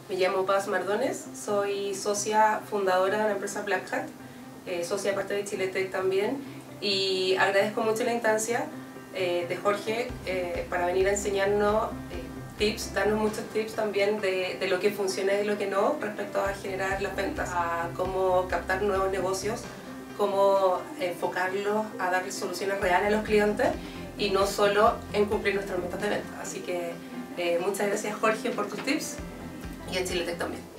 Me llamo Paz Mardones, soy socia fundadora de la empresa Black Hat, socia parte de Chiletech también, y agradezco mucho la instancia de Jorge para venir a enseñarnos tips, darnos muchos tips también de lo que funciona y lo que no respecto a generar las ventas, a cómo captar nuevos negocios, cómo enfocarlos a darles soluciones reales a los clientes y no solo en cumplir nuestras metas de venta. Así que muchas gracias Jorge por tus tips y en Chiletech también.